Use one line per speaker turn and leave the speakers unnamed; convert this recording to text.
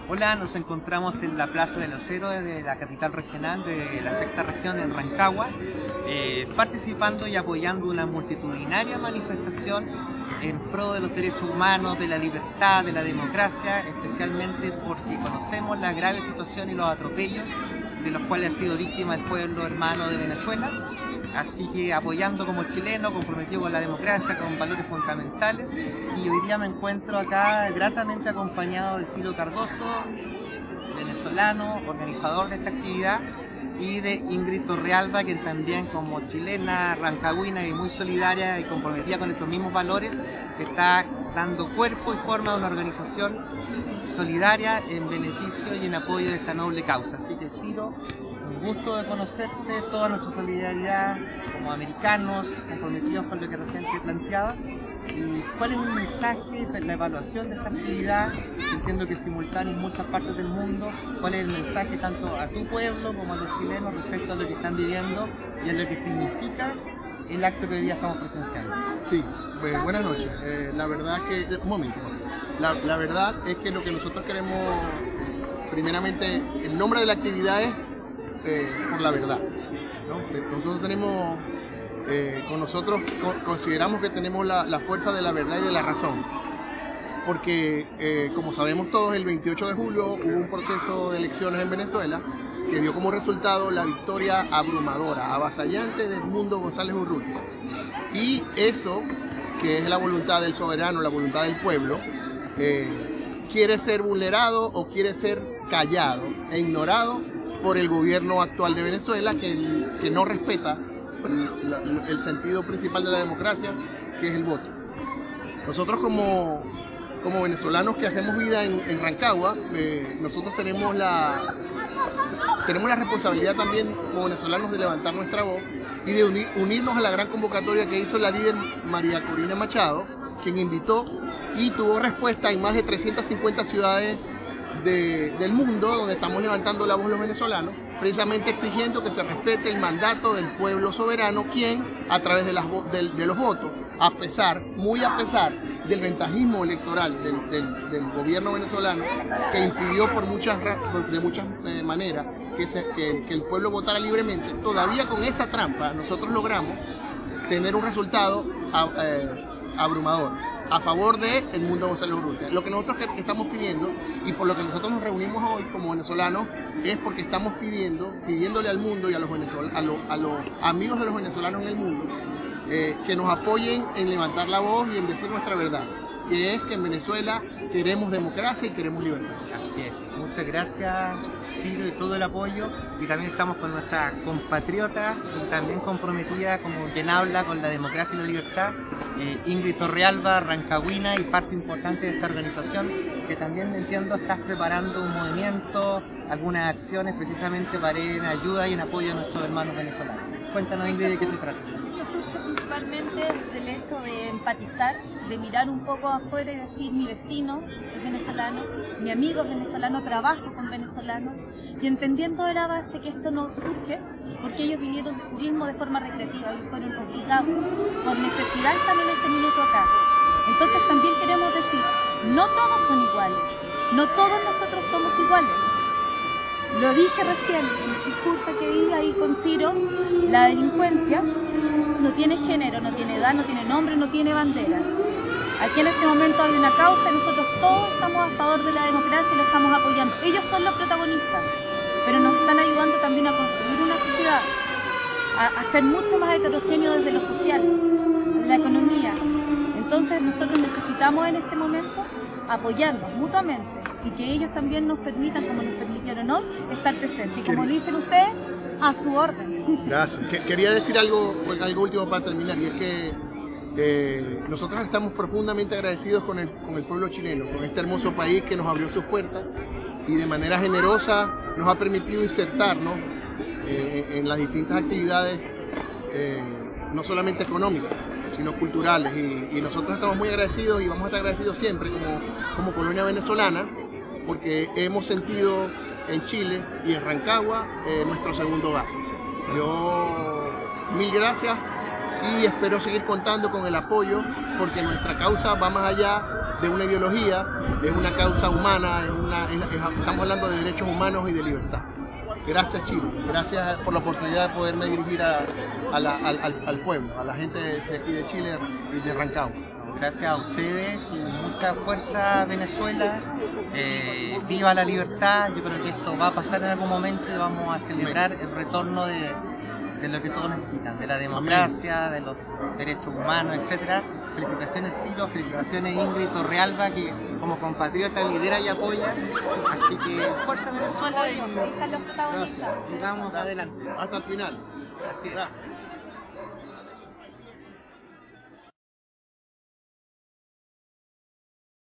Hola, nos encontramos en la Plaza de los Héroes de la capital regional de la sexta región en Rancagua, participando y apoyando una multitudinaria manifestación en pro de los derechos humanos, de la libertad, de la democracia, especialmente porque conocemos la grave situación y los atropellos de los cuales ha sido víctima el pueblo hermano de Venezuela. Así que apoyando como chileno, comprometido con la democracia, con valores fundamentales, y hoy día me encuentro acá gratamente acompañado de Ciro Cardoso, venezolano, organizador de esta actividad, y de Ingrid Torrealba, quien también como chilena, rancagüina y muy solidaria y comprometida con estos mismos valores, está dando cuerpo y forma a una organización solidaria en beneficio y en apoyo de esta noble causa. Así que Ciro, un gusto de conocerte, toda nuestra solidaridad como americanos comprometidos con lo que recién te planteaba. ¿Y cuál es el mensaje de la evaluación de esta actividad? Entiendo que es simultáneo en muchas partes del mundo. ¿Cuál es el mensaje tanto a tu pueblo como a los chilenos respecto a lo que están viviendo y a lo que significa el acto que hoy día estamos presenciando?
Sí, buenas noches. La verdad que, un momento, la verdad es que lo que nosotros queremos, primeramente, el nombre de la actividad es por la verdad, ¿no? Nosotros tenemos, con nosotros consideramos que tenemos la fuerza de la verdad y de la razón, porque como sabemos todos, el 28 de julio hubo un proceso de elecciones en Venezuela que dio como resultado la victoria abrumadora, avasallante de Edmundo González Urrutia. Y eso, que es la voluntad del soberano, la voluntad del pueblo, quiere ser vulnerado o quiere ser callado e ignorado por el gobierno actual de Venezuela, que no respeta el sentido principal de la democracia, que es el voto. Nosotros como venezolanos que hacemos vida en Rancagua, nosotros tenemos la responsabilidad también como venezolanos de levantar nuestra voz y de unirnos a la gran convocatoria que hizo la líder María Corina Machado, quien invitó y tuvo respuesta en más de 350 ciudades del mundo, donde estamos levantando la voz los venezolanos, precisamente exigiendo que se respete el mandato del pueblo soberano, quien a través de los votos, muy a pesar del ventajismo electoral del gobierno venezolano, que impidió de muchas maneras que el pueblo votara libremente, todavía con esa trampa nosotros logramos tener un resultado abrumador a favor de Edmundo González Urrutia. Lo que nosotros estamos pidiendo, y por lo que nosotros nos reunimos hoy como venezolanos, es porque estamos pidiéndole al mundo y a los amigos de los venezolanos en el mundo, que nos apoyen en levantar la voz y en decir nuestra verdad, que es que en Venezuela queremos democracia y queremos libertad.
Así es. Muchas gracias, Ciro, y todo el apoyo. Y también estamos con nuestra compatriota y también comprometida, como quien habla, con la democracia y la libertad, Ingrid Torrealba, rancagüina y parte importante de esta organización, que también, entiendo, estás preparando un movimiento, algunas acciones precisamente para ir en ayuda y en apoyo a nuestros hermanos venezolanos. Cuéntanos, Ingrid, de qué se trata.
Principalmente del hecho de empatizar, de mirar un poco afuera y decir: mi vecino es venezolano, mi amigo es venezolano, trabajo con venezolanos, y entendiendo de la base que esto no surge porque ellos vinieron de turismo de forma recreativa y fueron obligados por necesidad, están en este minuto acá. Entonces también queremos decir: no todos son iguales, no todos nosotros somos iguales. Lo dije recién en el discurso que di ahí con Ciro: la delincuencia no tiene género, no tiene edad, no tiene nombre, no tiene bandera. Aquí en este momento hay una causa y nosotros todos estamos a favor de la democracia y lo estamos apoyando. Ellos son los protagonistas, pero nos están ayudando también a construir una sociedad, a ser mucho más heterogéneo desde lo social, la economía. Entonces nosotros necesitamos en este momento apoyarnos mutuamente y que ellos también nos permitan, como nos permitieron hoy, estar presentes. Y como dicen ustedes, a su orden.
Gracias. Quería decir algo último para terminar, y es que nosotros estamos profundamente agradecidos con el pueblo chileno, con este hermoso país que nos abrió sus puertas y de manera generosa nos ha permitido insertarnos en las distintas actividades, no solamente económicas, sino culturales, y nosotros estamos muy agradecidos y vamos a estar agradecidos siempre como colonia venezolana, porque hemos sentido en Chile y en Rancagua nuestro segundo hogar. Yo, mil gracias, y espero seguir contando con el apoyo, porque nuestra causa va más allá de una ideología, es una causa humana, estamos hablando de derechos humanos y de libertad. Gracias Chile, gracias por la oportunidad de poderme dirigir al pueblo, a la gente de aquí de Chile y de Rancagua.
Gracias a ustedes y mucha fuerza Venezuela, viva la libertad. Yo creo que esto va a pasar en algún momento y vamos a celebrar el retorno de lo que todos necesitan, de la democracia, de los derechos humanos, etcétera. Felicitaciones Ciro, felicitaciones Ingrid Torrealba, que como compatriota lidera y apoya. Así que fuerza Venezuela
Ahí están los protagonistas.
y vamos adelante.
Hasta el final.
Así es.
Gracias.